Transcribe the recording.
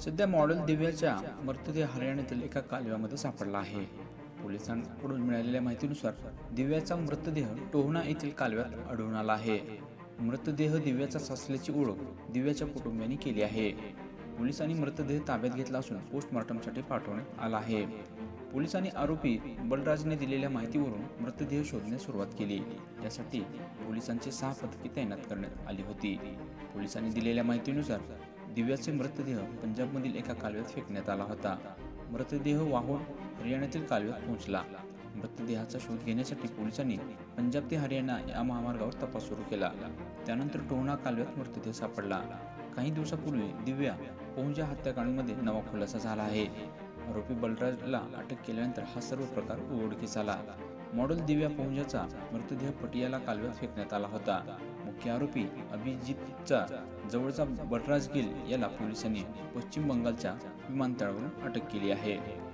सध्या मॉडेल दिव्याचा मृतदेह हरियाणातील एका कालव्यामध्ये सापडला आहे। पोलिसांकडून मिळालेल्या माहितीनुसार दिव्याचा मृतदेह टोहना येथील कालव्यात आढळून आला आहे। मृतदेह दिव्याचाच असल्याची ओळख दिव्याच्या कुटुंबियांनी केली आहे। पोलिसांनी मृतदेह ताब्यात घेतला असून पोस्टमॉर्टमसाठी पाठवण्यात आला आहे। पोलिसांनी आरोपी बलराजने दिलेल्या माहितीवरून मृतदेह शोधण्यास सुरुवात केली। यासाठी पोलिसांची 6 पथके तैनात करण्यात आली होती। पोलिसांनी दिलेल्या माहितीनुसार दिव्याचे मृतदेह पंजाबमधील एका कालव्यात फेकण्यात आला होता। मृतदेह वाहून हरियाणातील कालव्यात पोहोचला। मृतदेहाचा शोध घेण्यासाठी पोलिसांनी पंजाब ते हरियाणा या महामार्गावर तपास सुरू केला। त्यानंतर टोहना कालव्यात मृतदेह सापडला। काही दिवसापूर्वी दिव्या पोहंजा हत्याकांडमध्ये नवा खुलासा झाला आहे। आरोपी बलराजला अटक केल्यानंतर हा सर्व प्रकार उघडकीस आला। मॉडेल दिव्या पोहंजाचा मृतदेह पटियाला कालव्यात फेकण्यात आला होता। मुख्य आरोपी अभिजितचा जवळचा बलराज गिल याला पोलिसांनी पश्चिम बंगालच्या विमानतळावरून अटक केली आहे।